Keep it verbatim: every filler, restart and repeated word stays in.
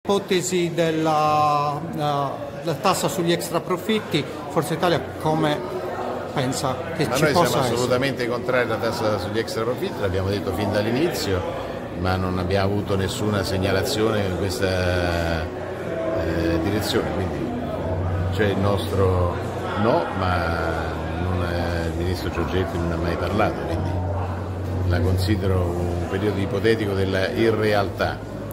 ipotesi della, uh, della tassa sugli extraprofitti, Forza Italia come pensa che ma ci noi possa siamo essere? assolutamente contrari alla tassa sugli extraprofitti, l'abbiamo detto fin dall'inizio, ma non abbiamo avuto nessuna segnalazione in questa eh, direzione, quindi c'è il nostro no, ma non è, il ministro Giorgetti non ha mai parlato, quindi la considero un periodo ipotetico della irrealtà.